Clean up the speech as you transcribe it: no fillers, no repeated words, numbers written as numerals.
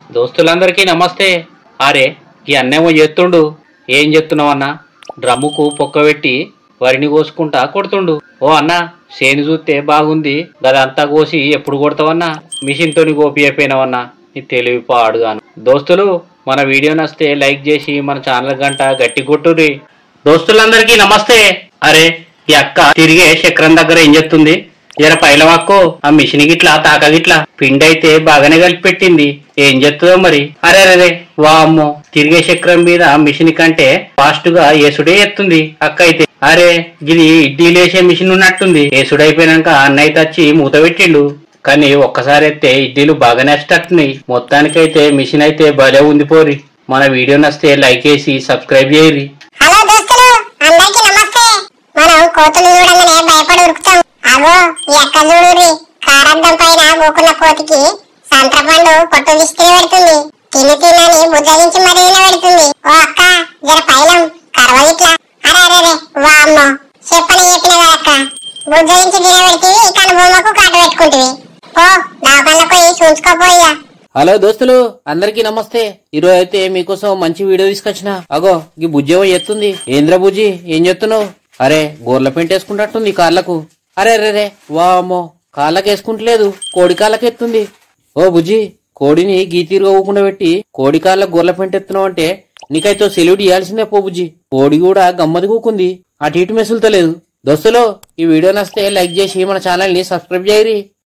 దోస్తులందరికీ నమస్తే. అరే ఈ అన్నేమో చేస్తుండు. ఏం చెప్తున్నావన్నా? డ్రమ్ముకు పొక్కబెట్టి వరిని కోసుకుంటా కొడుతుండు. ఓ అన్న, చేను చూస్తే బాగుంది, గదంతా కోసి ఎప్పుడు కొడతావన్నా? మిషన్ తోని కోపి అయిపోయినావన్నా, నీ తెలివి పాడుగాను. దోస్తులు, మన వీడియో నచ్చితే లైక్ చేసి మన ఛానల్ గంట గట్టి కొట్టుర్రి. దోస్తులందరికీ నమస్తే. అరే ఈ అక్క తిరిగే చక్రం దగ్గర ఏం చెప్తుంది? జర పైలవాక్కో, ఆ మిషన్ గిట్లా తాక గిట్లా పిండి అయితే బాగానే కలిపి పెట్టింది, ఏం చెప్తుందో మరి. అరే అరే వామ్మో, తిరిగే చక్రం మీద మిషన్ కంటే ఫాస్ట్ గా ఏసుడే ఎత్తుంది అక్క అయితే. అరే ఇది ఇడ్లీలు వేసే మిషన్ ఉన్నట్టుంది. ఏసుడైపోయినాక అన్నయ్య తచ్చి మూత పెట్టిండు, కానీ ఒక్కసారి ఎత్తే ఇడ్లీలు బాగానే వచ్చేటట్టున్నాయి. మొత్తానికైతే మిషన్ అయితే భలే ఉంది పోరి. మన వీడియో నచ్చితే లైక్ చేసి సబ్స్క్రైబ్ చేయరి. హలో దోస్తులు, అందరికీ నమస్తే. మనం కోతులు చూడగానే భయపడి ఉరుకుతాం. అగో ఈ అక్క చూడుర్రి, కారద్దం పైన గోకున్న కోతికి సంత్రపండు పొట్టు దిష్టి పెడుతుంది. తిని తినని బుద్ధగించి మరీ పెడుతుంది. ఓ అక్క, జర పైలం కరవ ఇట్లా. అరే అరే వామ్మో, చెప్పని చెప్పిన కదక్క, బుద్ధగించి తినబెడితే కనుబొమ్మకు కాటు పెట్టుకుంటుంది. ఓ దావకాళ్ళకు పోయి చూసుకోపోయ్యా. హలో దోస్తులు, అందరికీ నమస్తే. ఈరోజు అయితే మీకోసం మంచి వీడియో తీసుకొచ్చిన. అగో ఈ బుజ్జేమో ఎత్తుంది. ఏంద్ర బుజ్జి, ఏం చెప్తున్నావు? అరే గోర్ల పెంట వేసుకుంటట్టుంది కాళ్ళకు. అరే రే వామ్మో, కాళ్ళకి వేసుకుంటలేదు, కోడి కాళ్ళకి ఎత్తుంది. ఓ బుజ్జి, కోడిని గీతీరుగా ఊకుండా పెట్టి కోడి కాళ్ళకు గొర్రెల పెంట ఎత్తున్నావు అంటే నీకైతే సెల్యూట్ ఇవ్వాల్సిందే పో బుజ్జి. కోడి కూడా గమ్మది కూకుంది, అటు ఇటు మెసులుతలేదు. దోస్తులు, ఈ వీడియో నచ్చితే లైక్ చేసి మన ఛానల్ ని సబ్స్క్రైబ్ చేయరి.